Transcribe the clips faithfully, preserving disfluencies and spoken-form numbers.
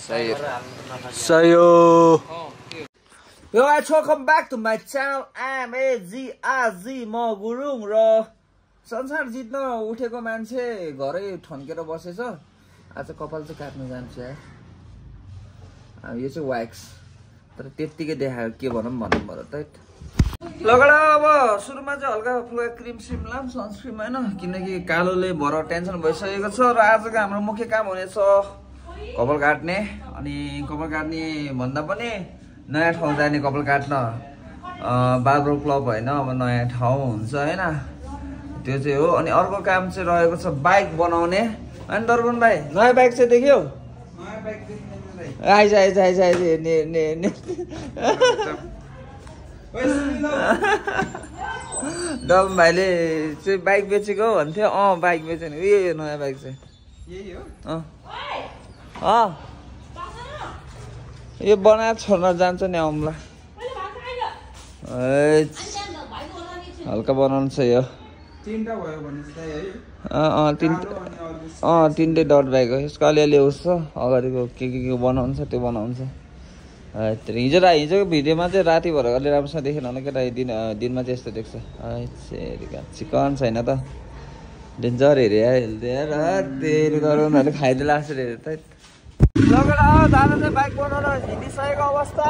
Say it. Say yo. Yo guys, welcome back to my channel. I'm A Z R Z म गुरुङ र संसार जित्न उठेको मान्छे घरै ठन्केर बसेछ। आज कपाल चाहिँ काट्न जान्छु यार। यो चाहिँ व्याक्स। तर त्यतिकै देखायो के भनौं भनौं भर त। लगडा अब सुरुमा चाहिँ हल्का फुल्का क्रिम सिम लाम सनस्क्रिम हैन किनकि कालोले भर टेन्सन भइसकेको छ र आजको हाम्रो मुख्य काम हुनेछ कपाल काट्ने अनि कपाल काट्ने भन्दा पनि नयाँ ठाउँ जाने कपाल काट्न बार्बर क्लब हैन अब नयाँ ठाउँ हुन्छ हैन त्यो चाहिँ हो अनि अर्को काम चाहिँ रहेको छ बाइक बनाउने अनि दर्पण भाइ नयाँ बाइक चाहिँ देख्यौ नयाँ बाइक देख्ने आइज आइज आइज आइज ने ने ने दर्पण भाइले चाहिँ बाइक बेचेको भन्थ्यो अँ बाइक बेच्यो नि यो नयाँ बाइक चाहिँ यही हो अँ अँ यो बनाएर छोड्न जान्छ नि औँला हल्का बनाउनु छ यो तीनटा भयो भने चाहिँ है अँ अँ तीनटा अँ तीनटै डट बाइक हो यसको अलिअलि उस छ अगाडिको के के के बनाउनु छ त्यो बनाउनु छ हिजो रा हिजोको भिडियोमा चाहिँ राति भएर अलि राम्रोसँग देखेन होला केटा दिन दिनमा चाहिँ यस्तो देख्छ चिकन छैन त डेन्जर हेरे तेरो गराउनहरू खाइदिएर लाग्छ हेरे त लगेर दादा चाहिँ बाइक बनाउन हिँडिसकेको अवस्था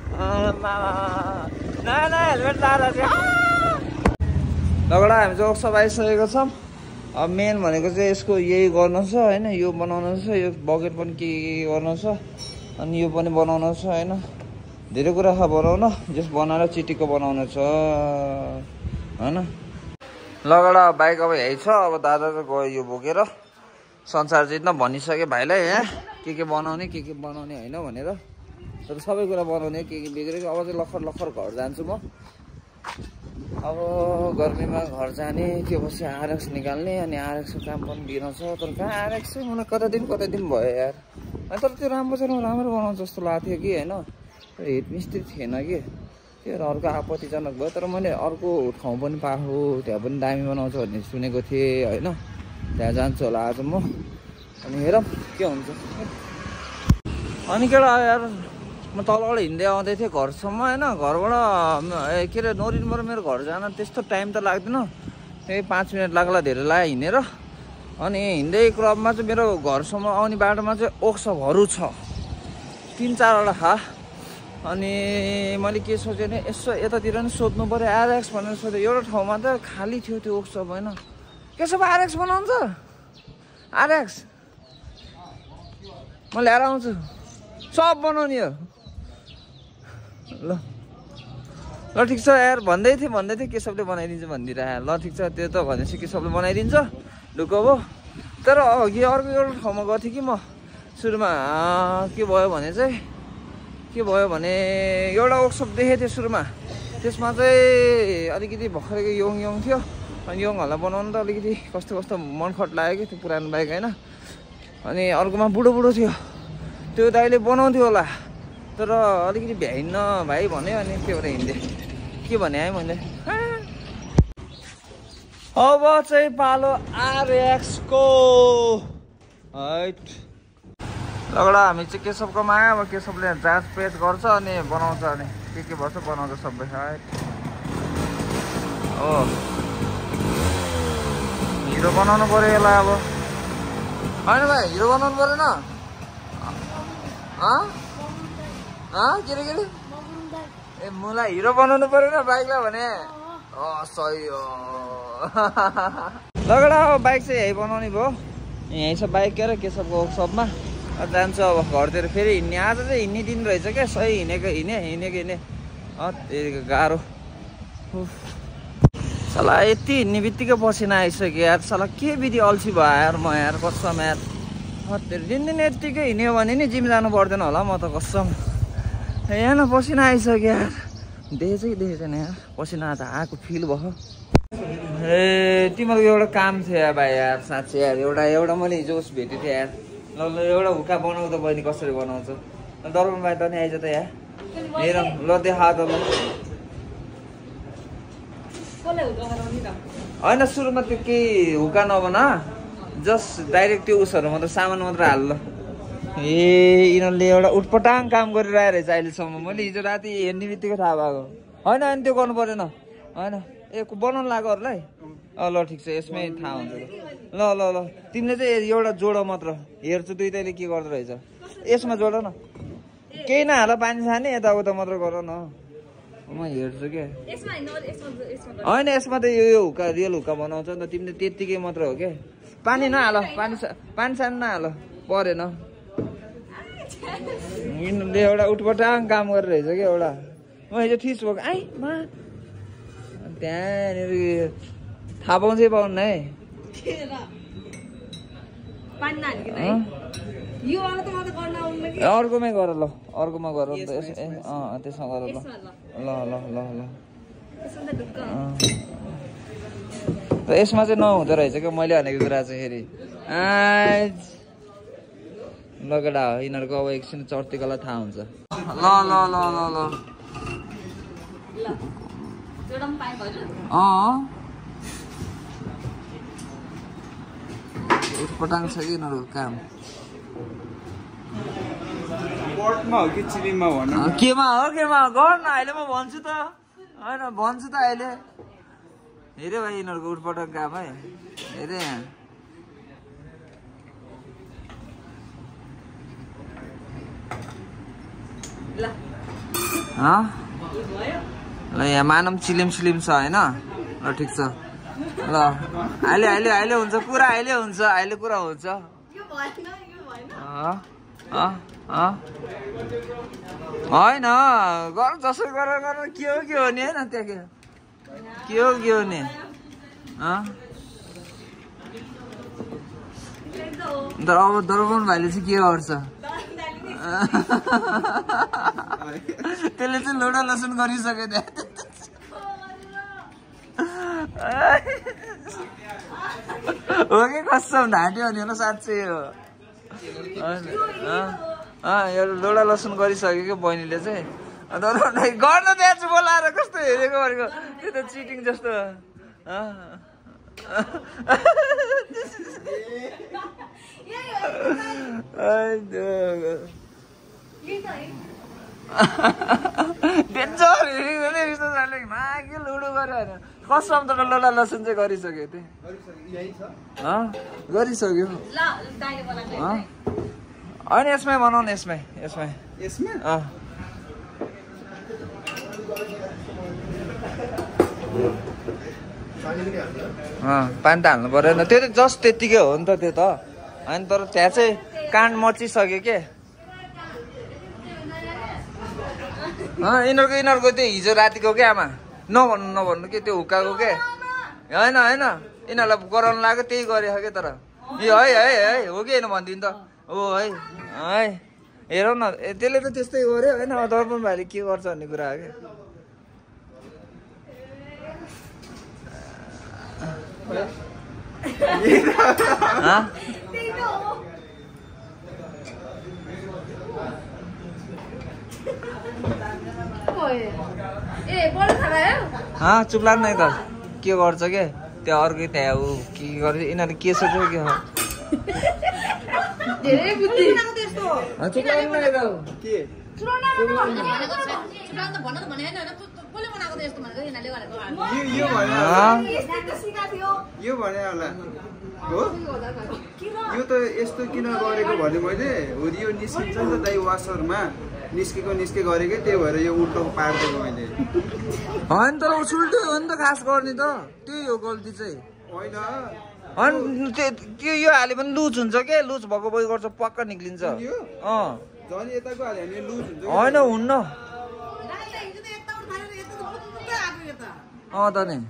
नयाँ नयाँ हेलमेट लाएर चाहिँ लगेर हामी चाहिँ वर्कसप आइसकेको छौँ अब मेन भनेको चाहिँ यसको यही गर्नु छ होइन यो बनाउनु छ यो बकेट पनि के के गर्नु छ अनि यो पनि बनाउनु छ होइन धेरै कुरा छ बनाउन जस बनाएर चिटिको बनाउनु छ होइन लगेर बाइक अब यही छ अब दादा चाहिँ गयो यो बोकेर संसार जित्न भनिसक्यो भाइलाई यहाँ के के बनाउने के के बनाउने होइन भनेर तर सबै कुरा बनाउने के के बिग्रेको अब चाहिँ लखर लखर घर जान्छु म अब गर्मीमा घर जाने त्यो पछि आरएक्स निकाल्ने अनि आरएक्सको काम पनि दिन छ तर कहाँ आरएक्स चाहिँ मलाई कता दिन कता दिन भयो यार अनि तर त्यो राम्रो चाहिँ राम्रो बनाउँछ जस्तो लाग्थ्यो कि होइन हिट मिस्त्री थिएन कि त्यो अर्को आपत्तिजनक भयो तर मैले अर्को ठाउँ पनि पाएको त्यहाँ पनि दामी बनाउँछ भन्ने सुनेको थिएँ होइन त्यहाँ जान्छु होला आज म अनि हेरौँ के हुन्छ अनि केटा यार म तलबाट हिँड्दै आउँदै थिएँ घरसम्म होइन घरबाट के अरे नोरिनबाट मेरो घर जान त्यस्तो टाइम त लाग्दैन त्यही पाँच मिनट लाग्ला धेरै लाग्यो हिँडेर अनि हिँड्दै क्रममा चाहिँ मेरो घरसम्म आउने बाटोमा चाहिँ ओक्सपहरू छ तिन चारवटा खा अनि मैले के सोचेँ भने यसो यतातिर नि सोध्नु पऱ्यो आरएक्स भनेर सोधेँ एउटा ठाउँमा त खाली थियो त्यो ओक्सप होइन के सब आरएक्स बनाउँछ आरएक्स म ल्याएर आउँछु सब बनाउने हो ल ल ठिक छ यार भन्दै थिएँ भन्दै थिएँ के सबले बनाइदिन्छ भनिदिएर ल ठिक छ त्यो त भनेपछि के सबले बनाइदिन्छ ढुक्क भयो तर अघि अर्को एउटा ठाउँमा गएको थिएँ कि म सुरुमा के भयो भने चाहिँ के भयो भने एउटा वर्कसप देखेको थिएँ सुरुमा त्यसमा चाहिँ अलिकति भर्खरको यङ यङ थियो अनि यङहरूलाई बनाउनु त अलिकति कस्तो कस्तो मनखट लाग्यो कि त्यो पुरानो बाइक होइन अनि अर्कोमा बुढो बुढो थियो त्यो दाइले बनाउँथ्यो होला तर अलिकति भ्याइन्न भाइ भन्यो अनि त्यो भएर हिँड्दै के भने है मैले अब चाहिँ पालो आरएक्सको हैट लगडा हामी चाहिँ केशवकोमा आयो अब केशवले जाँच पेच गर्छ अनि बनाउँछ अनि के के भन्छ बनाउँछ सबै हैट हो हिरो बनाउनु पर्यो यसलाई अब होइन भाइ हिरो बनाउनु परेन के रे के रे ए मलाई हिरो बनाउनु परेन बाइकलाई भने अँ सही हो लगडा अब बाइक चाहिँ यहीँ बनाउने भयो यहीँ छ बाइक के अरे केशवको वर्कसपमा जान्छु अब घरतिर फेरि हिँड्ने आज चाहिँ हिँड्ने दिन रहेछ क्या सही हिँडेको हिँडे हिँडेको हिँडे अँ त्यो गाह्रो साला यति हिँड्ने बित्तिकै पसिना आइसक्यो यार साला के विधि अल्छी भयो यार म यार कसम यार दिन दिन यत्तिकै हिँड्यो भने नि जिम जानु पर्दैन होला म त कसम यहाँ न पसिना आइसक्यो यार देखेछ कि देखेछ नि यार पसिना त आएको फिल भयो ए तिमीहरूको एउटा काम थियो यार भाइ यार साँच्चै यार एउटा एउटा मैले हिजो उस भेटेको थिएँ यार ल ल एउटा हुक्का बनाउँदा बहिनी कसरी बनाउँछ दर्पण भाइ त नि आइज त यहाँ हेर ल देखा त ल होइन सुरुमा त्यो केही हुक्का नबना जस्ट डाइरेक्ट त्यो उसहरू मात्र सामान मात्र हाल्नु ए यिनीहरूले एउटा उटपटाङ काम गरिरहेको रहेछ अहिलेसम्म। मैले हिजो राति हेर्ने बित्तिकै थाहा भएको होइन। अनि त्यो गर्नु परेन होइन। ए बनाउनु लाग्योहरूलाई ल ठिक छ, यसमै थाहा हुन्छ। ल ल ल तिमीले चाहिँ एउटा जोड मात्र हेर्छु, दुइटैले के गर्दो रहेछ। यसमा जोड न, केही नहाल, पानी छाने यताउता मात्र गर न, म हेर्छु क्या। होइन यसमा त यो यो हुक्का रियल हुक्का बनाउँछ नि त, तिमीले त्यत्तिकै मात्र हो क्या। पानी नहाल, पानी पानी सानी नहाल, परेन। यिनीहरूले एउटा उटपटाङ काम गरिरहेछ क्या एउटा। म हिजो ठिस भएको आइ मा त्यहाँनिर थाहा पाउँछै पाउन्न है। अर्कोमै गर ल, अर्कोमा गर नि त। अँ त्यसमा गर ल ल ल ल ल त यसमा चाहिँ नहुँदो रहेछ क्या मैले भनेको कुरा चाहिँ। फेरि आज लगेडा हो यिनीहरूको, अब एकछिन चर्तीकोलाई थाहा हुन्छ। ल ल ल ल ल अँ उटपटाङ छ कि यिनीहरूको काम। केमा हो केमा हो गर्न अहिले म भन्छु त होइन, भन्छु त अहिले। हेऱ्यो भाइ यिनीहरूको उटपटाङ काम है, हेरेँ यहाँ। ल यहाँ मानम चिलिम सिलिम छ होइन। ल ठिक छ ल, अहिले अहिले अहिले हुन्छ कुरा, अहिले हुन्छ, अहिले कुरा हुन्छ। होइन गर जसो गर गर के हो के हो नि होइन, त्यहाँ के के हो के हो नि। अन्त अब दर्पण भाइले चाहिँ के गर्छ, त्यसले चाहिँ लोडा लसुन गरिसक्यो त्यहाँ। हो कि कसम ढाँट्यो भने होला साँच्चै हो। यो लोडा लसुन गरिसक्यो क्या बहिनीले चाहिँ। अन्त गर्न त्यहाँ चाहिँ बोलाएर कस्तो हेरेको भनेको, त्यो त चिटिङ जस्तो। डेन्जर मागे लुडो गऱ्यो होइन कसम त लोडा लसुन चाहिँ गरिसक्यो त्यही गरिसक्यो। होइन यसमै बनाउनु, यसमै यसमै यसमै पानी त हाल्नु परेन, त्यो त जस्ट त्यत्तिकै हो नि त त्यो त होइन। तर त्यहाँ चाहिँ काँड मचिसक्यो के। यिनीहरूको यिनीहरूको त्यो हिजो रातिको क्या आमा, नभन्नु नभन्नु के त्यो हुक्काको के होइन होइन, यिनीहरूलाई गराउनु लाग्यो त्यही गरेको क्या। तर यो है है है हो कि होइन भनिदिनु त हो है है हेरौँ न, त्यसले त त्यस्तै गर्यो होइन। दर्पण भाइले के गर्छ भन्ने कुरा हो क्या। चुप लाग्नु है त के गर्छ के त्यो अर्कै त्यहाँ ऊ के गर्छ यिनीहरू के सोच्यो के हो। यो भने होला हो, यो त यस्तो किन गरेको भने मैले हो यो निस्किन्छ नि त दाइ वासरमा, निस्केको निस्के गरेकै त्यही भएर यो उल्टो पारिदिएको मैले। होइन तर उल्टो हो नि त खास गर्ने त, त्यही हो गल्ती चाहिँ होइन। अनि त्यो यो हाल्यो भने लुज हुन्छ के, लुज भएको बोइ गर्छ पक्का निक्लिन्छ। अँ झन् यताको हाल्यो भने लुज हुन्छ। होइन हुन्न अँ त नि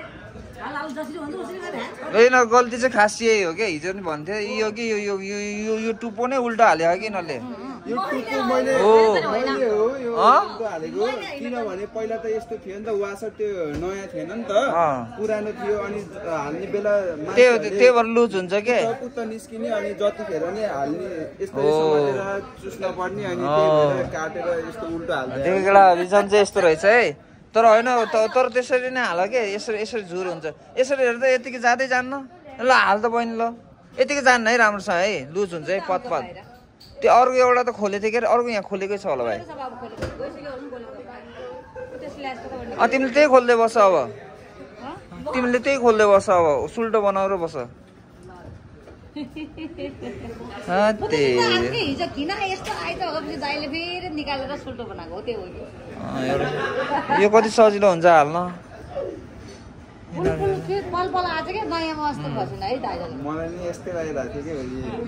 होइन गल्ती चाहिँ खास यही हो क्या। हिजो नि भन्थ्यो यो कि यो यो यो यो टुप्पो नै उल्टो हाल्यो कि यिनीहरूले। यो टुप्पो मैले मैले हो यो उल्टो हालेको, किनभने पहिला त यस्तो थियो नि त वासर, त्यो नयाँ थिएन नि त पुरानो थियो। अनि हाल्ने बेला त्यो त्यही भएर लुज हुन्छ के, पुत्त निस्किने अनि जतिखेर नि हाल्ने यस्तो समातेर चुस्न पर्ने, अनि त्यही भएर काटेर यस्तो उल्टो हाल्छ। त्यो एउटा रिजन चाहिँ यस्तो रहेछ है। तर होइन तर त्यसरी नै हाल के, यसरी यसरी झुर हुन्छ। यसरी हेर्दा यतिकै जाँदै जान्न ल, हाल त बहिनी ल यतिकै जान्न है राम्रोसँग है, लुज हुन्छ है पत पत। त्यो अर्को एउटा त खोले थियो के अरे अर्को यहाँ खोलेकै छ होला भाइ अँ तिमीले त्यही खोल्दै बस्छ अब तिमीले त्यही खोल्दै बस्छ अब सुल्टो बनाएर बस्छ यो कति सजिलो हुन्छ हाल्न मलाई नि यस्तै लागिरहेको थियो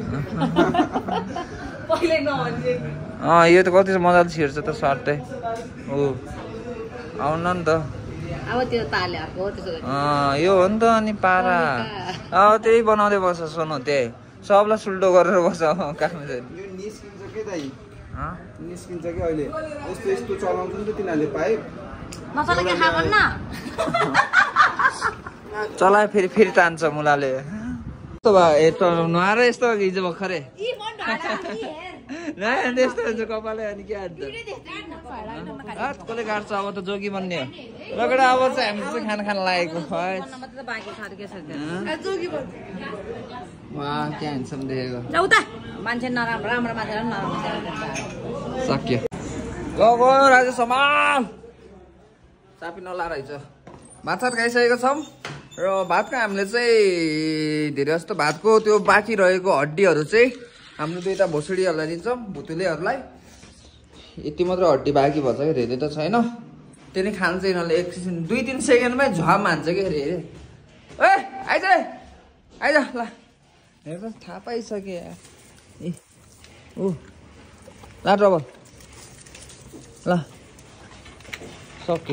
अँ यो त कति मजाले छिर्छ त सर्टै हो आउन नि त यो हो नि त अनि पारा अब त्यही बनाउँदै बस्छ सोनु त्यही सबलाई सुल्टो गरेर बस्छ काठमा निस्किन्छ के दाइ निस्किन्छ कि अहिले यस्तो यस्तो चलाउँछ नि त तिनीहरूले पाइप चलाए फेरि फेरि तान्छ मुलाले यस्तो भयो यस्तो नुहाएर यस्तो हिजो भर्खरै नयाँ त्यस्तो हुन्छ कपालै अनि के हान्छ कसले काट्छ अब त जोगी बन्ने हो लगेर अब चाहिँ हामी चाहिँ खाना खान लागेको वा क्या ह्यान्डसम देखेको मान्छे नराम्रो राम्रो मान्छे नराम्रो सक्यो गयो राजा समाल चापी नला रहेछ भात सात खाइसकेको छौँ र भातको हामीले चाहिँ धेरै जस्तो भातको त्यो बाँकी रहेको हड्डीहरू चाहिँ हाम्रो दुईवटा भोसडीहरूलाई दिन्छौँ भुतुलेहरूलाई यति मात्र हड्डी बाँकी भन्छ कि धेरै त छैन त्यो नि खान्छ यिनीहरूले एकछिन दुई तिन सेकेन्डमै झ्वाम हान्छ कि अरे ए आइज आइज ल हेर थाहा पाइसक्यो ए ऊ ला ट्रबल ल सक्यो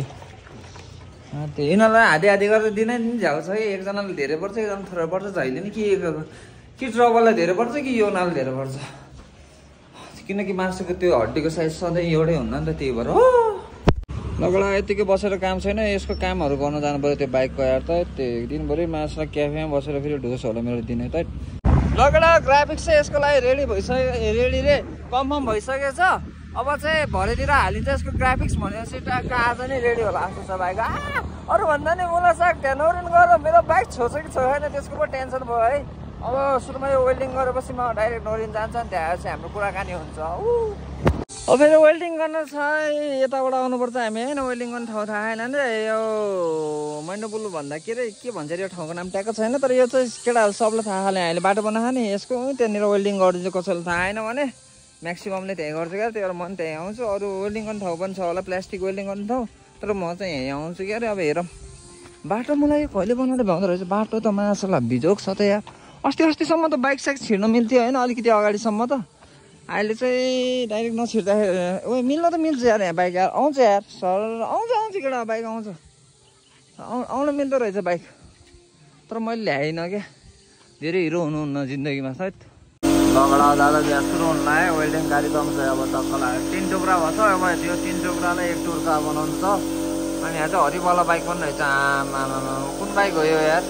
त्यो यिनीहरूलाई हादी हादी गरेर दिनै नि झ्याउ छ कि एकजनाले धेरै पर्छ एकजना थोरै पर्छ झैले नि के कि ट्रबललाई धेरै पर्छ कि यो नाल धेरै पर्छ किनकि मासुको त्यो हड्डीको साइज सधैँ एउटै हुन्न नि त त्यही भएर हो लगडा यतिकै बसेर काम छैन यसको कामहरू गर्न जानु पऱ्यो त्यो बाइकको यार त त्यो दिनभरि मासुलाई क्याफेमा बसेर फेरि ढोस होला मेरो दिने त लगडा ग्राफिक्स चाहिँ यसको लागि रेडी भइसक्यो रेडी रे कन्फर्म भइसकेको छ अब चाहिँ भरेतिर हालिन्छ यसको ग्राफिक्स भनेपछि ट्याक्क आज नै रेडी होला जस्तो छ बाइक अरू भन्दा नि मलाई साग त्यहाँ नोरिन गरेर मेरो बाइक छोड्छ कि छैन त्यसको पो टेन्सन भयो है अब सुरुमा यो वेल्डिङ गरेपछि म डाइरेक्ट नोरिन जान्छ नि त्यहाँ चाहिँ हाम्रो कुराकानी हुन्छ अब फेरि वेल्डिङ गर्न छ यताबाट आउनुपर्छ हामी होइन वेल्डिङ गर्ने ठाउँ थाहा छैन नि यो मैनोपुल भन्दा के अरे के भन्छ यो ठाउँको नाम ट्याक्क छैन तर यो चाहिँ केटाहरू सबलाई थाहा खाले हामीले बाटो बनाएको नि यसको त्यहाँनिर वेल्डिङ गरिदिन्छ कसैलाई थाहा छैन भने म्याक्सिममले त्यहीँ गर्छ क्या त्यही भएर म पनि त्यहीँ आउँछु अरू वेल्डिङ गर्ने ठाउँ पनि छ होला प्लास्टिक वेल्डिङ गर्ने ठाउँ तर म चाहिँ यहीँ आउँछु क्या अरे अब हेरौँ बाटो मलाई यो कहिले बनाउँदै भ्याउँदो रहेछ बाटो त मासुलाई बिजोक छ त यार अस्ति अस्तिसम्म त बाइक साइक छिर्न मिल्थ्यो होइन अलिकति अगाडिसम्म त अहिले चाहिँ डाइरेक्ट नछिर्दाखेरि ओ मिल्न त मिल्छ यार यहाँ बाइक यार आउँछ यार सर आउँछ आउँछ केटा बाइक आउँछ आउ आउन मिल्दो रहेछ बाइक तर मैले ल्याइनँ क्या धेरै हिरो हुनुहुन्न जिन्दगीमा सायद लगडा दादा ग्यास सुरु हुनु लाग्यो वेल्डिङ गाडी त आउँछ अब टक्कलाई तिन टुक्रा भएको छ अब त्यो तिन टुक्रालाई एक टुक्रा बनाउनु छ अनि यहाँ चाहिँ हरिवाला बाइक पनि रहेछ आमा कुन बाइक हो यो यार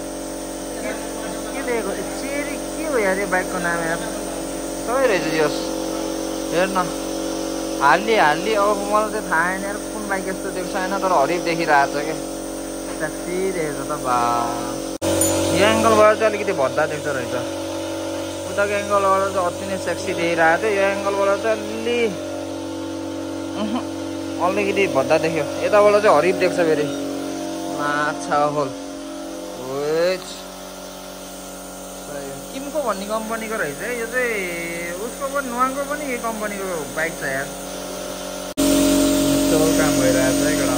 के दिएको चेरी के हो यार यो बाइकको नाम यार सबै रहेछ यस हेर्न हाल्ली हाल्ली अब मलाई चाहिँ थाहा छैन यार कुन बाइक यस्तो देख्छ होइन तर हरिफ देखिरहेको छ क्या ट्याक्सी रहेछ त बा यो एङ्गलबाट चाहिँ अलिकति भद्दा देख्दो रहेछ उताको एङ्गलबाट चाहिँ अति नै सेक्सी देखिरहेको थियो यो एङ्गलबाट चाहिँ अलि अलिकति भद्दा देख्यो यताबाट चाहिँ हरिफ देख्छ फेरि माछा होल किमको भन्ने कम्पनीको रहेछ है यो चाहिँ उसको पनि नुहाङको पनि यही कम्पनीको बाइक छ यार यस्तो काम भइरहेको छ है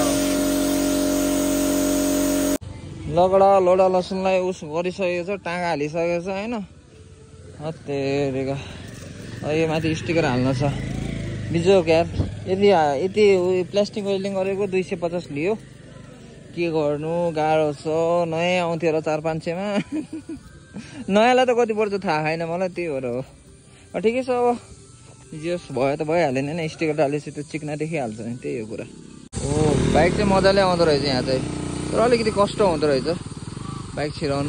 लगडा लोडा लसुनलाई उस गरिसकेको छ टाँगा हालिसकेको छ होइन हत्तेरिका यो माथि स्टिकर हाल्नु छ बिजोक यार यति यति प्लास्टिक वेल्डिङ गरेको दुई सय पचास लियो के गर्नु गाह्रो छ नयाँ आउँथ्यो र चार पाँच सयमा नयाँलाई त कति पर्छ थाहा छैन मलाई त्यही भएर हो ठिकै छ अब जस भयो त भइहाल्यो नि स्टिकर हालेपछि त्यो चिक्ना देखिहाल्छ नि त्यही हो कुरा ओ बाइक चाहिँ मजाले आउँदो रहेछ यहाँ चाहिँ तर अलिकति कष्ट हुँदो रहेछ बाइक छिराउन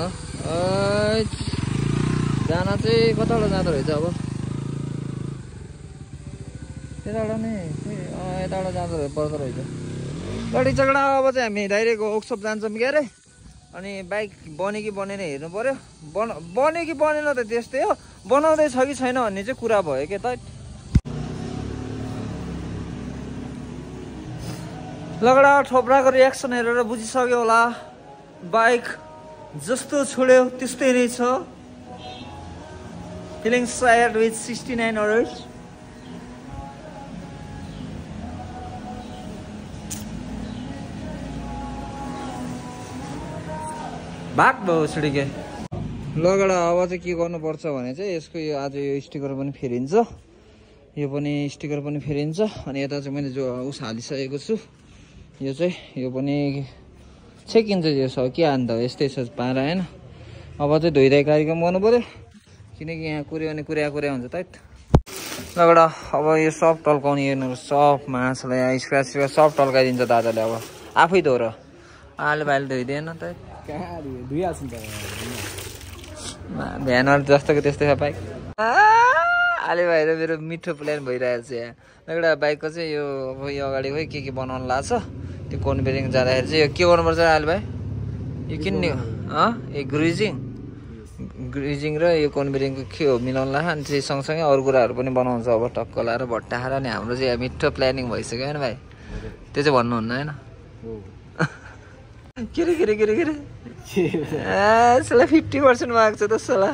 जान चाहिँ कताबाट जाँदो रहेछ अब यताबाट नै यताबाट जाँदो रहेछ पर्दो रहेछ गाडी झगडा अब चाहिँ हामी डाइरेक्ट वर्कसप जान्छौँ कि अरे अनि बाइक बन्यो कि बनेन हेर्नु पर्यो बन बन्यो कि बनेन त त्यस्तै हो बनाउँदैछ कि छैन भन्ने चाहिँ कुरा भयो के त। लगडा ठोप्राको रियाक्सन हेरेर बुझिसक्यो होला बाइक जस्तो छोड्यो त्यस्तै नै छ। Feeling tired with sixty nine hours. भाग भयो छिडिके। लगडा अब चाहिँ के गर्नुपर्छ भने चाहिँ यसको यो आज यो स्टिकर पनि फेरिन्छ, यो पनि स्टिकर पनि फेरिन्छ। अनि यता चाहिँ मैले जो उस हालिसकेको छु यो चाहिँ यो पनि छेकिन्छ। यो छ के अन्त यस्तै छ पारा होइन। अब चाहिँ धोइधाइ कार्यक्रम गर्नु पऱ्यो किनकि यहाँ कुर्यो भने कुर्या कुर्या हुन्छ त। लगडा अब यो सब टल्काउने हेर्नु सब माछालाई स्क्राच स्क्राच सब टल्काइदिन्छ दादाले। अब आफै धो र आलु भाइले धोइदिएन त भ्यान जस्तोको त्यस्तै छ बाइक। आलु भाइ र मेरो मिठो प्लान भइरहेको छ यहाँ। एउटा बाइकको चाहिँ यो अब यो अगाडि खोइ के के बनाउनु लाग्छ त्यो कोन बेरिङ जाँदाखेरि चाहिँ यो के गर्नुपर्छ आलु भाइ? यो किन्ने हो यो ग्रिजिङ ग्रिजिङ र यो कोन बेरिङको के हो मिलाउनु लाग्छ। अनि चाहिँ सँगसँगै अरू कुराहरू पनि बनाउँछ अब टक्क लाएर भट्टा खाएर। अनि हाम्रो चाहिँ मिठो प्लानिङ भइसक्यो होइन भाइ? त्यो चाहिँ भन्नुहुन्न होइन? के रे के रे के रे के रे ए फिफ्टी पर्सेन्ट माग्छ त सला।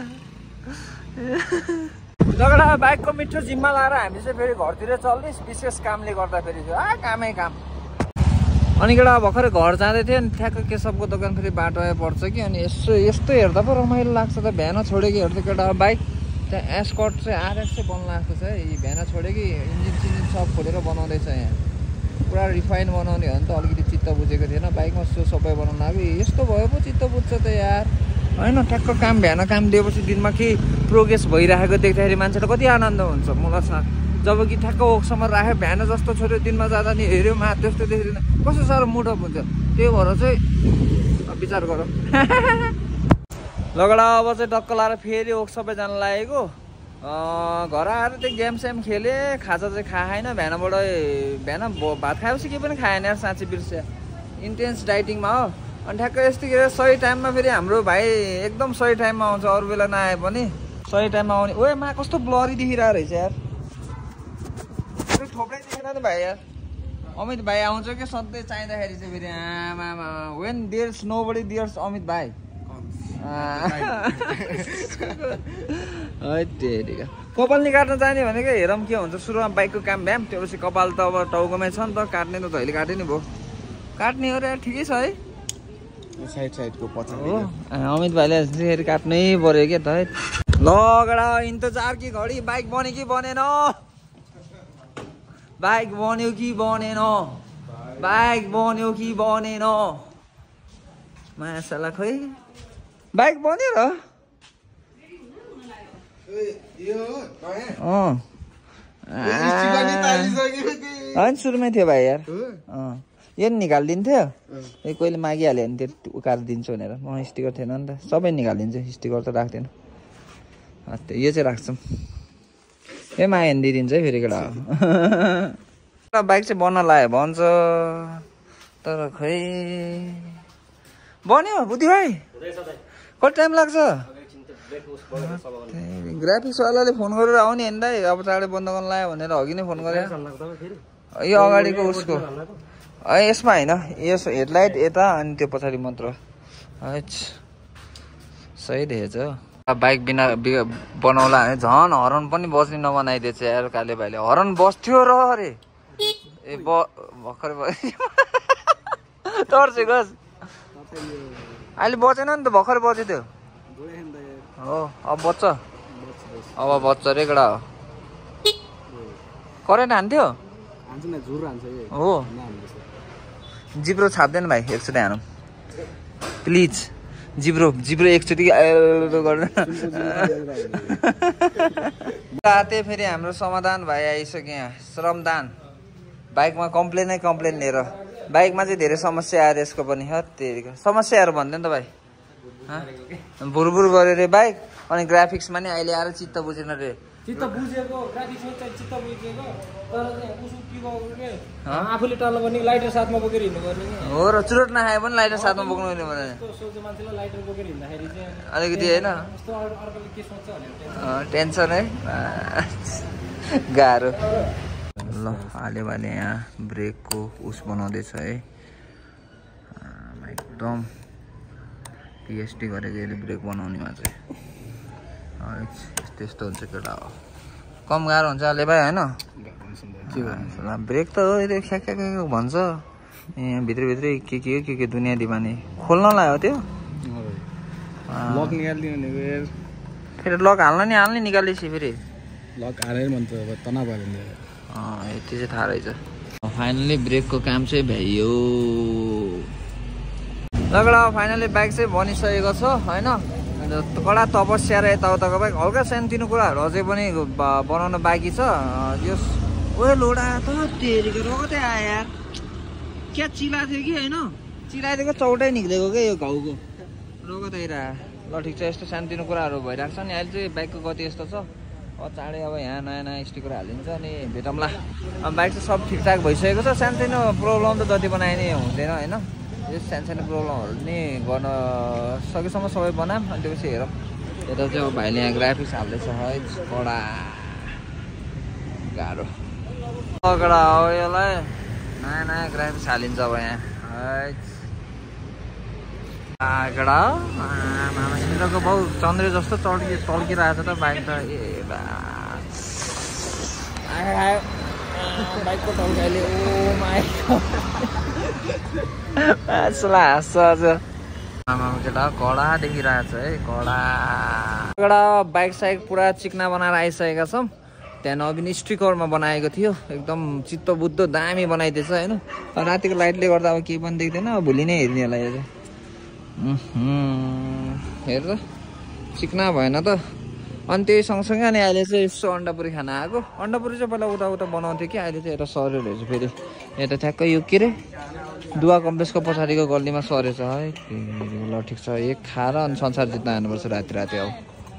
लगडा बाइकको मिठो जिम्मा लाएर हामी चाहिँ फेरि घरतिर चल्ने विशेष कामले गर्दा फेरि आ कामै काम। अनि केटा भर्खरै घर जाँदै थियो अनि ठ्याक्क केशवको दोकान फेरि बाटोमा पर्छ कि। अनि यसो यस्तो हेर्दा पो रमाइलो लाग्छ त। भ्यान छोड्यो कि हेर्दा केटा बाइक त्यहाँ एस्कट चाहिँ आरएक्स चाहिँ बन्नु लाग्छ है। भ्यान छोड्यो कि इन्जिन सिन्जिन सब खोलेर बनाउँदैछ यहाँ। पुरा रिफाइन बनाउने हो नि त अलिकति चित्त बुझेको थिएन। बाइकमा सो सबै बनाउनु लाग्यो यस्तो भयो पो चित्त बुझ्छ त यार होइन। ठ्याक्क काम भ्यान काम दिएपछि दिनमा के प्रोग्रेस भइरहेको देख्दाखेरि मान्छेलाई कति आनन्द हुन्छ मलाई छ। जब कि ठ्याक्क ओक्सम्म राख्यो भ्यान जस्तो छोड्यो दिनमा जाँदा नि हेऱ्यो मा त्यस्तो देख्दैन कस्तो साह्रो मुडअप हुन्छ। त्यही भएर चाहिँ विचार गरौँ। लगडा अब चाहिँ टक्क लाएर फेरि ओक्सम्म जान लागेको। घर आएर त्यो गेम सेम खेलेँ खाजा चाहिँ खाएन। भ्यानबाट भ्यान भात खाएपछि केही पनि खाएन यार साँच्ची बिर्स्या। इन्टेन्स डाइटिङमा हो। अनि ठ्याक्क यतिखेर सही टाइममा फेरि हाम्रो भाइ एकदम सही टाइममा आउँछ अरू बेला नआए पनि सही टाइममा आउने। ओए मा कस्तो ब्लरी देखिरहेको रहेछ यार थोप्रै देखेन त भाइ यार। अमित भाइ आउँछ कि सधैँ चाहिँदाखेरि चाहिँ फेरि आमा when there's nobody there's Amit भाइ। कपाल निकाट्न जाने भनेको हेरौँ के हुन्छ। सुरुमा बाइकको काम भ्याम त्योपछि कपाल त अब टाउकोमै छ नि त काट्ने त अहिले काट्यो नि भयो काट्ने हो र यार ठिकै छ है। साइड साइडको पछाडि हो अमित भाइले फेरि काट्नै पर्यो क्या त है। लगडा इन्तजार कि घडी बाइक बन्यो कि बनेन बाइक बन्यो कि बनेन बाइक बन्यो कि बनेन मासाला खोइ बाइक बन्यो र होइन सुरुमै थियो भाइ यार। यो नि निकालिदिन्थ्यो यो कोहीले मागिहाल्यो भने त्यो उकालिदिन्छु भनेर म स्टिकर थिएन नि त सबै निकालिदिन्छु स्टिकर त राख्दैन। यो चाहिँ राख्छौँ ए माया भने दिइदिन्छ है फेरि केटा बाइक चाहिँ बन्न लाग्यो भन्छ तर खै बन्यो बुद्धि भाइ कति टाइम लाग्छ? ग्राफिक्सवालाले फोन गरेर आउने होइन दाइ अब चाँडै बन्द गर्नु लाग्यो भनेर अघि नै फोन गरे। यो अगाडिको उसको यसमा होइन यस हेडलाइट यता अनि त्यो पछाडि मात्र सही देखेछ। बाइक बिना बनाउला भने झन् हरन पनि बस्ने नबनाइदिएछ यार काले भाइले। हरन बस्थ्यो र अरे ए ब भर्खरै तर्से गस अहिले बचेन नि त भर्खरै बच्यो त्यो हो अब बच्छ अब बच्छ रे केटा हो करेन्ट हान्थ्यो हो जिब्रो छाप्दैन भाइ एकचोटि हानौँ प्लिज जिब्रो जिब्रो एकचोटि गर्दैन। राते फेरि हाम्रो समाधान भाइ आइसक्यो यहाँ श्रमदान बाइकमा कम्प्लेनै कम्प्लेन लिएर। बाइकमा चाहिँ धेरै समस्या आएर यसको पनि हत्तेरिका समस्याहरू भन्दैन त भाइ भुरभुर गऱ्यो रे बाइक। अनि ग्राफिक्समा नि अहिले आएर चित्त बुझेन रे चित्त बुझेको ग्राफिक्समा चाहिँ चित्त बुझेको तर चाहिँ उसो के गर्नु के आफूले टाल्नु पर्ने लाइटर साथमा बोकेर हिँड्नु पर्ने हो र चुरोट नखाए पनि लाइटर साथमा बोक्नु पर्ने भने सोचे मान्छेलाई लाइटर बोकेर हिँड्दाखेरि चाहिँ अलिकति होइन यस्तो अर्कोले के सोच्छ भनेर टेन्सन है गाह्रो ल हाल्यो भने यहाँ ब्रेकको उस बनाउँदैछ है एकदम पिएचडी गरेको यसले ब्रेक बनाउनेमा चाहिँ त्यस्तो हुन्छ केटा हो कम गाह्रो हुन्छ अहिले भाइ होइन के भन्नु ब्रेक त हो यो ख्याक ख्याक भन्छ यहाँ भित्रभित्रै के के के के दुनियाँ दिमाने खोल्न लाग्यो त्यो लक निकाल्दियो भनेको फेरि लक हाल्न नि हाल्ने निकालेपछि फेरि लक हालेर भन्छ तनाव भयो भने यति चाहिँ थाहा रहेछ फाइनली ब्रेकको काम चाहिँ भ्याइयो लगडा फाइनली बाइक चाहिँ बनिसकेको छ होइन कडा तपस्या र यताउताको बाइक हल्का सानोतिनो कुराहरू अझै पनि बनाउन बाँकी छ यो ओ लोडा त तेरीको रगतै आयो यार क्या चिलाएको थियो कि होइन चिलाइदिएको चौटै निक्लेको क्या यो घाउको रगत आइरह ल ठिक छ यस्तो सानोतिनो कुराहरू भइरहेको छ नि अहिले चाहिँ बाइकको गति यस्तो छ अब चाँडै अब यहाँ नयाँ नयाँ स्टिकर हालिन्छ अनि भेटौँला अब बाइक चाहिँ सब ठिकठाक भइसकेको छ सानोतिनो प्रब्लम त जति बनाए नि हुँदैन होइन यो सानसानो प्रब्लमहरू नि गर्न सकेसम्म सबै बनाऊँ अनि त्यसपछि हेरौँ यता चाहिँ अब भाइले यहाँ ग्राफिक्स हाल्दैछ है कडा गाह्रो कडा हो यसलाई नयाँ नयाँ ग्राफिक्स हालिन्छ अब यहाँ है कडा मामासिरको बाउ चन्द्रे जस्तो चल्कि चल्किरहेको छ त बाइक त ए बा बाइकको टल्काइले ओ माइ हाँस्छ आज आमामा केटा कडा देखिरहेको छ है कडा कडा बाइक साइक पुरा चिक्ना बनाएर आइसकेका छौँ त्यहाँ नवीन स्टिकरमा बनाएको थियो एकदम चित्त बुद्ध दामी बनाइदिएछ होइन रातिको लाइटले गर्दा अब केही पनि देख्दैन अब भोलि नै हेर्ने होला यो चाहिँ हेर त चिक्ना भएन त अनि त्यही सँगसँगै अनि अहिले चाहिँ यसो अन्डापुरी खान आएको अन्डापुरी चाहिँ पहिला उता उता बनाउँथ्यो कि अहिले चाहिँ यता सरेर रहेछ फेरि यता ठ्याक्कै यो के अरे दुवा कम्प्लेक्सको पछाडिको गल्लीमा सरेछ है ल ठिक छ एक खाएर अनि संसार जित्न हान्नुपर्छ राति राति अब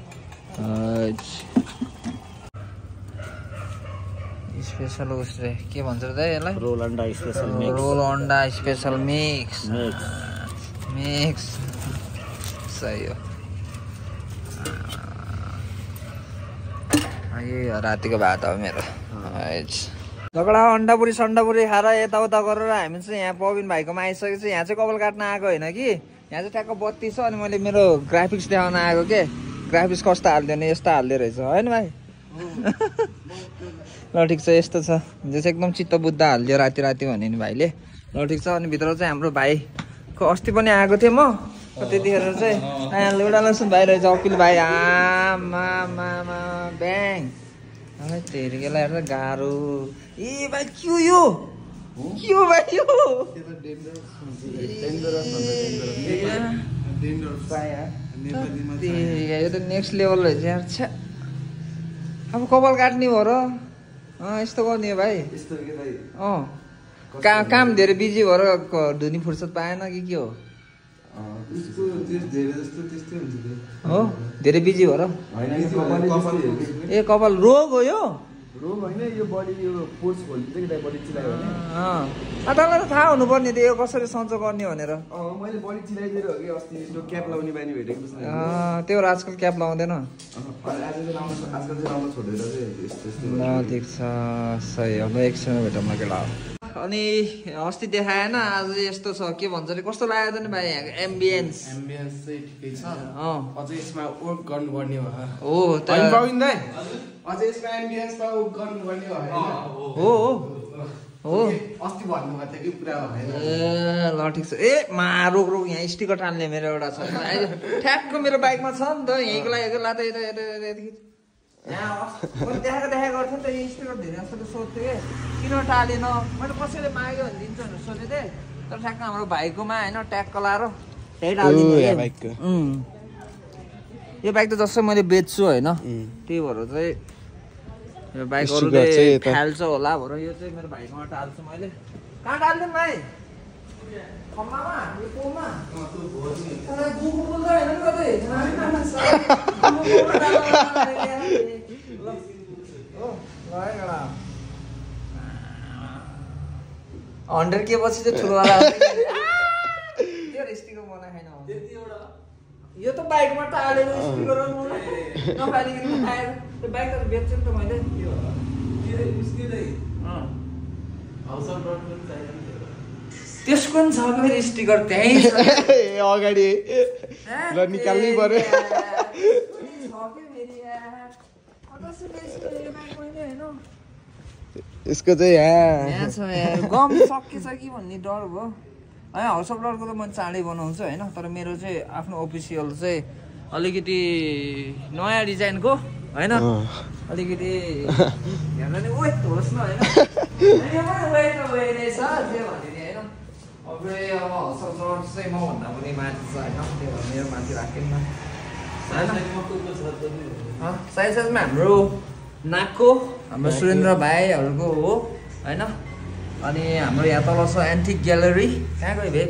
स्पेसल उस रे के भन्छ र दाइ यसलाई रोल अन्डा स्पेसल मिक्स रोल अन्डा स्पेसल मिक्स मिक्स सही हो यही रातिको भात हो मेरो झगडा अन्डापुरी सन्डापुरी खाएर यताउता गरेर हामी चाहिँ यहाँ पविन भाइकोमा आइसकेपछि यहाँ चाहिँ कपाल काट्न आएको होइन कि यहाँ चाहिँ ट्याक्क बत्ती छ अनि मैले मेरो ग्राफिक्स देखाउन आएको के ग्राफिक्स कस्तो हालिदियो भने यस्तो हालिदियो रहेछ होइन भाइ ल ठिक छ यस्तो छ जो चाहिँ एकदम चित्त बुद्ध हालिदियो राति राति भने नि भाइले ल ठिक छ अनि भित्र चाहिँ हाम्रो भाइको अस्ति पनि आएको थिएँ म त्यतिखेर चाहिँ यहाँ लुडा लसुन भाइ रहेछ अकिल भाइ आमा मामा ब्याङ तेरिकेलाई हेर्दा गाह्रो ए भाइ के हो यो के हो भाइ यो यो त नेक्स्ट लेभल रहेछ यार छ्या अब कपाल काट्ने हो र अँ यस्तो गर्ने हो भाइ अँ का काम धेरै बिजी भएर धुनी फुर्सद पाएन कि के हो हो धेरै बिजी भएर ए कपाल रोग हो यो रोग होइन यो बडी यो पोर्स खोलिन्छ कि बडी चिलायो भने तपाईँलाई त थाहा हुनुपर्ने थियो यो कसरी सन्चो गर्ने भनेर मैले बडी चिलाइदिएर हो कि अस्ति त्यो क्याप लाउने बानी भेटेको त्यो आजकल क्याप लाउँदैन आजकल चाहिँ लाउन छोडेर चाहिँ ल ठिक छ सही हो ल एकछिनमा भेटौँ केटा अनि अस्ति देखाएन आज यस्तो छ के भन्छ अरे कस्तो लाग्यो त नि भाइ यहाँको एम्बियन्स एम्बियन्स चाहिँ ठिकै छ अझै यसमा वर्क गर्नुपर्ने हो हो त अझै यसमा एम्बियन्समा वर्क गर्नुपर्ने हो हो हो अस्ति भन्नुभएको थियो कि पुरा भएन ए ल ठिक छ ए मा रोक रोक यहाँ स्टिकर टान्ने मेरो एउटा छ ठ्याक्क मेरो बाइकमा छ नि त यहीँको लागि ला त यता यता मैले देखाएको देखाएको गर्थेँ नि त यो स्टिकर धेरै जस्तो सोध्थेँ कि किन टालेन मैले कसैले माग्यो भने दिन्छ भनेर सोधेको थिएँ तर ठ्याक्क हाम्रो भाइकोमा होइन ट्याक्क लाएर त्यही टालिदिनु यो बाइक त जस्तै मैले बेच्छु होइन त्यही भएर चाहिँ यो बाइक अरूले फाल्छ होला भएर यो चाहिँ मेरो भाइकोमा टाल्छु मैले कहाँ टाल्दिउँ भाइ खम्बामा यो पोलमा गुगु बोल्दा होइन नि कतै हन्ड्रेड के पछि चाहिँ ठुलोवाला स्टिकर बनाएन यो त बाइकमा टालेको स्टिकर नफालिकन खाएर त्यो बाइक त बेच्छु नि त मैले त्यसको पनि छ फेरि स्टिकर त्यहीँ अगाडि ल निकाल्नै पर्यो यसको चाहिँ यहाँ छ यार गम सकिएछ कि भन्ने डर भयो होइन हाउस अफ लर्डको त म चाँडै बनाउँछु होइन तर मेरो चाहिँ आफ्नो अफिसियल चाहिँ अलिकति नयाँ डिजाइनको होइन अलिकति हेर्दा नि वेट होस् न होइन वेट वेट छ जे भने नि होइन अब अब हाउस अफ लर्ड चाहिँ मभन्दा पनि माथि छ होइन त्यही भएर मेरो माथि राखेन साइज साइजमा हाम्रो नाकको हाम्रो सुरेन्द्र भाइहरूको हो होइन अनि हाम्रो यहाँ तल छ एन्टिक ग्यालरी कहाँ गयो veg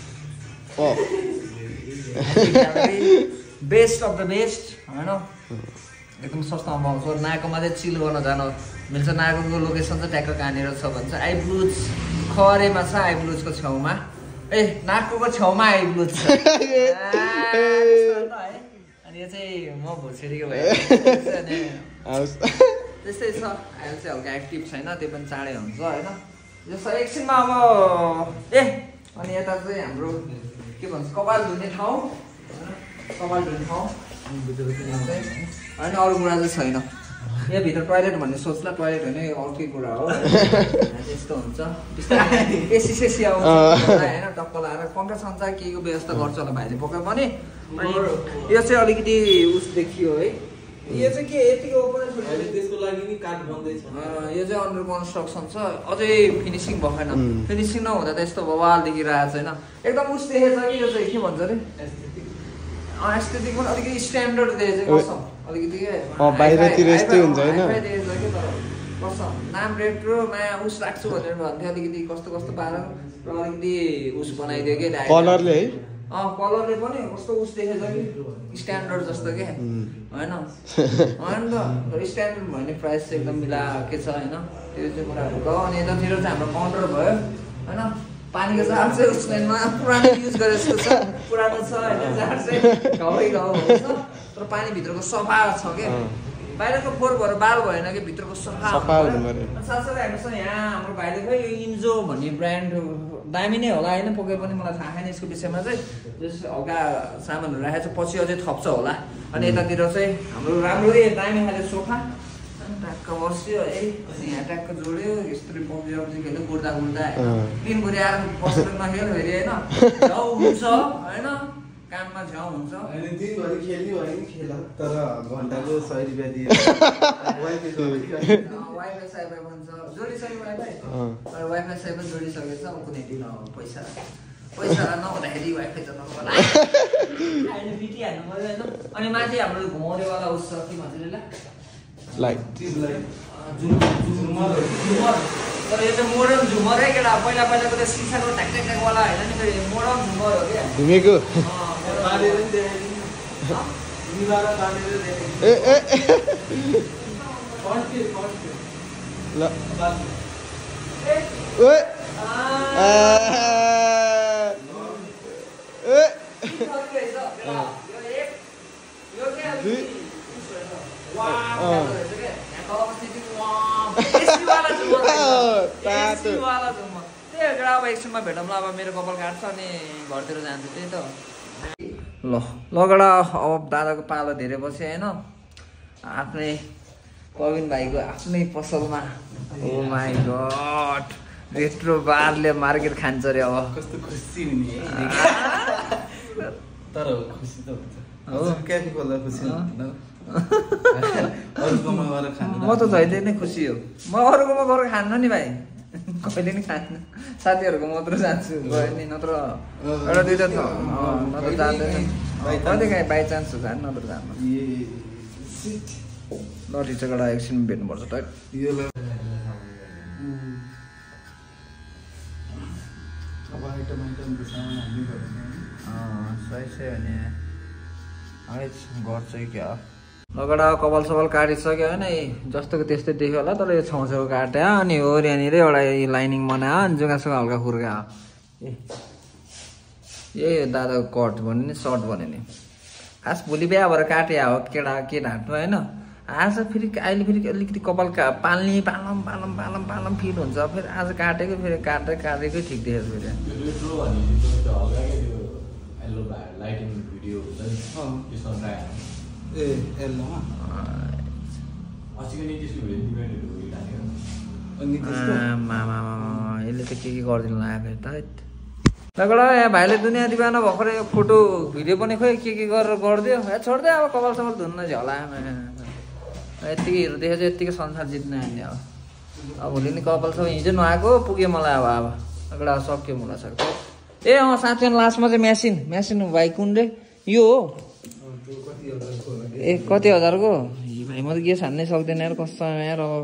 best of the best होइन एकदम सस्तोमा पाउँछ नाकोमा चाहिँ चिल गर्न जान मिल्छ नाकोको लोकेसन चाहिँ ट्याक्क कहाँनिर छ भन्छ आइब्लुज खरेमा छ आइब्लुजको छेउमा ए नाकको छेउमा आइब्लुज छ अनि यो चाहिँ म भुर्छेरीको भयो त्यस्तै छ अहिले चाहिँ हल्का एक्टिभ छैन त्यो पनि चाँडै हुन्छ होइन जस्तो एकछिनमा अब ए अनि यता चाहिँ हाम्रो के भन्छ कपाल धुने ठाउँ कपाल धुने ठाउँ होइन अरू कुरा चाहिँ छैन यहाँभित्र टोइलेट भन्ने सोच्ला टोइलेट होइन अर्कै कुरा हो त्यस्तो हुन्छ एसी सेसी आउँछ होइन टक्क लगाएर पङ्खा सन्चा केको व्यवस्था गर्छ होला भाइले पक्कै पनि यो चाहिँ अलिकति उस देखियो है यो चाहिँ के यतिको ओपन त्यसको लागि नि काठ बन्दैछ यो चाहिँ अन्डर कन्स्ट्रक्सन छ अझै फिनिसिङ भएन फिनिसिङ नहुँदा त यस्तो बवाल देखिरहेको छैन एकदम उस देखेछ कि यो चाहिँ के भन्छ अरे एस्थेटिक पनि अलिकति स्ट्यान्डर्ड देखेछ कसम अलिकति बाहिरतिर यस्तै हुन्छ होइन कसम नाम रेट्रोमा उस राख्छु भनेर भन्थ्यो अलिकति कस्तो कस्तो पार र अलिकति उस बनाइदियो कि कलरले है अँ कलरले पनि कस्तो उस देखेछ कि स्ट्यान्डर्ड जस्तो क्या होइन होइन त स्ट्यान्डर्ड भयो भने प्राइस चाहिँ एकदम मिलाएकै छ होइन त्यो चाहिँ कुराहरू भयो अनि यतातिर चाहिँ हाम्रो काउन्टर भयो होइन पानीको जार चाहिँ उसमा पुरानो युज गरेको जस्तो छ पुरानो छ होइन जार चाहिँ घाउै घाउ हुन्छ तर पानीभित्रको सफा छ क्या बाहिरको फोहोर भएर बाल भएन कि भित्रको सफा साथसाथै हामीसँग यहाँ हाम्रो भाइले खै यो इन्जो भन्ने ब्रान्ड दामी नै होला होइन पक्कै पनि मलाई थाहा छैन यसको विषयमा चाहिँ जस्तो हल्का सामानहरू राखेको छ पछि अझै थप्छ होला अनि यतातिर चाहिँ हाम्रो राम्रो ए दामी खाले सोफा ट्याक्क बस्यो है अनि यहाँ ट्याक्क जोड्यो यस्तरी पब्जी अब्जी खेल्यो गुड्दा गुड्दा दिन भरि आएर बसेर नखेल फेरि होइन झ्याउ हुन्छ होइन काममा झ्याउ हुन्छ दिनभरि खेल्ने भयो नि खेल तर घन्टाको सय रुपियाँ दिएर वाइफाई साइफाई भन्छ जोडिसक्यो वाइफाई तर वाइफाई साइफाई जोडिसकेछ अब कुनै दिन पैसा पैसा नहुँदाखेरि वाइफाई त नहोला अहिले बिटिहाल्नु पऱ्यो होइन अनि माथि हाम्रो घुमाउनेवाला उस छ के भन्छ त्यसलाई लाइट झुमर तर यो चाहिँ मोडर्न झुमर है केटा पहिला पहिलाको त्यो सिसाको ढ्याक ढ्याक ढ्याकवाला होइन नि मोडर्न झुमर हो क्या घुमेको ए ए ल ओए ए एकछिनमा भेटौँला अब मेरो कपाल काट्छ अनि घरतिर जान्छु त्यही त ल लगडा अब दादाको पालो धेरै बस्यो होइन आफ्नै प्रवीण भाइको आफ्नै पसलमा ओ माई गड रेट्रो बारले मार्केट खान्छ अरे अब कस्तो खुसी हुने तर खुसी त हुन्छ हो क्याफे खोल्दा खुसी अरूकोमा गएर खानु म त जहिले नै खुसी हो म अरूकोमा गएर खान्न नि भाइ कहिले नि खान्न साथीहरूको मात्र जान्छु गयो नि नत्र एउटा दुइटा छ नत्र जाँदैन कहिले काहीँ बाई चान्स हो जानु नत्र जानु ल टिचरबाट एकछिन भेट्नुपर्छ त सही सही भने गर्छ क्या लगडा कपाल सपाल काटिसक्यो होइन जस्तोको त्यस्तै देख्यो होला तर यो छाउछाउ काट्यो अनि हो यहाँनिर एउटा लाइनिङ बनायो अनि जुगासँग हल्का खुर्का ए यही दादाको कट भन्यो नि सर्ट भन्यो नि खास भोलि बिहा भएर काटे हो केटा केटा हाट्नु होइन आज फेरि अहिले फेरि अलिकति कपाल का पाल्ने पालम पालम पालम पालम फिल हुन्छ फेरि आज काटेको फेरि काटेर काटेकै ठिक देखेको फेरि यसले त के के गरिदिनु लाग्यो फेरि त लगडा यहाँ भाइले दुनियाँ दिवाना भर्खर यो फोटो भिडियो पनि खोइ के के गरेर गरिदियो ए छोडिदियो अब कपाल सपाल धुन्न झ्याला यत्तिकै हिरो देखेर चाहिँ यत्तिकै संसार जित्ने हाल्ने अब अब भोलि नि कपाल सबै हिजो नआएको पुग्यो मलाई अब अब लगडा सक्यो मलाई सक्यो ए अँ साँच्चै लास्टमा चाहिँ मेसिन मेसिन भाइ कुन रे यो हो ए कति हजारको भाइ म त के छान्नै सक्दैन यार कस्तो यार अब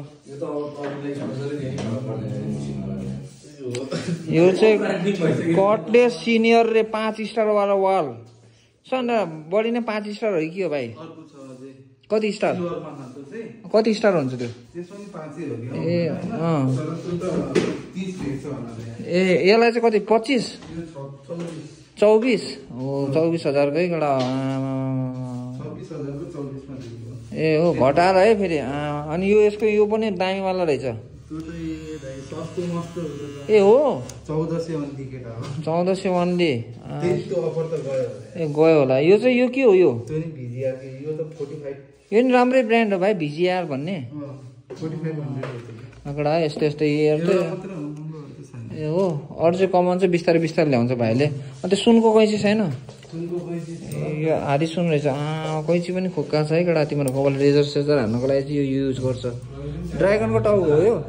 यो चाहिँ कटले सिनियर रे पाँच स्टारवाला वाल सन्त बढी नै पाँच स्टार हो कि हो भाइ कति स्टार कति स्टार हुन्छ त्यो ए अँ ए यसलाई चाहिँ कति पच्चिस चौबिस हो चौबिस हजारकै एउटा ए हो घटाएर है फेरि अनि यो यसको यो पनि दामीवाला रहेछ ए हो चौध सय वानले ए गयो होला यो चाहिँ यो के हो यो यो नि राम्रै ब्रान्ड हो भाइ भिजिआर भन्ने अगडा यस्तो यस्तो हेर्दै ए हो अरू चाहिँ कमान चाहिँ बिस्तारै बिस्तारै ल्याउँछ भाइले अन्त सुनको कैँची छैन ए यो हारी सुन रहेछ अँ कैँची पनि खोक्का छ है केटा तिम्रो कपाल रेजर सेजर हान्नुको लागि चाहिँ यो युज गर्छ ड्रागनको टाउको हो यो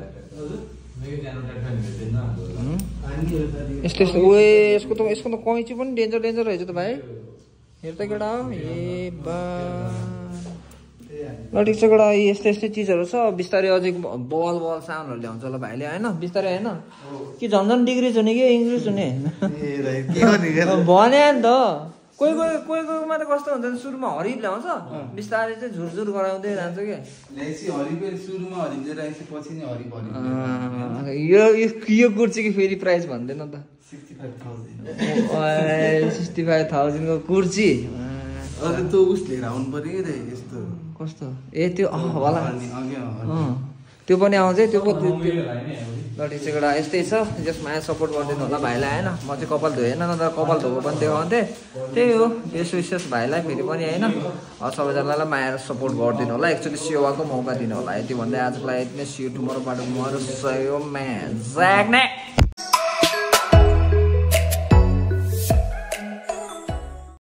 यस्तो यस्तो ओ यसको त यसको त कैँची पनि डेन्जर डेन्जर रहेछ त भाइ हेर त केटा हो ए बा ल ठिक छ केटा यस्तो यस्तै चिजहरू छ बिस्तारै अझै बल बल साउन्डहरू ल्याउँछ होला भाइले होइन बिस्तारै होइन कि झन्झन डिग्रिज हुने कि इङ्ग्लिस हुने भने नि त कोही कोही कोही कोहीमा त कस्तो हुन्छ सुरुमा हरिप ल्याउँछ बिस्तारै चाहिँ झुरझुर गराउँदै जान्छ क्या यो यो कुर्चीको फेरि प्राइस भन्दैन त सिक्सटी फाइभ थाउजन्डको कुर्ची कस्तो ए त्यो होला त्यो पनि आउँछ त्यो ल ठिक छ एउटा यस्तै छ जसमा सपोर्ट गरिदिनु होला भाइलाई होइन म चाहिँ कपाल धोएन नत्र कपाल धोएको पनि देखाउँथेँ त्यही हो बेस विशेष भाइलाई फेरि पनि होइन सबैजनालाई माया सपोर्ट गरिदिनु होला एक्चुअली सेवाको मौका दिनु होला यति भन्दै आजको लागि यति नै सियो टुमरो बाटो म सयो म्यान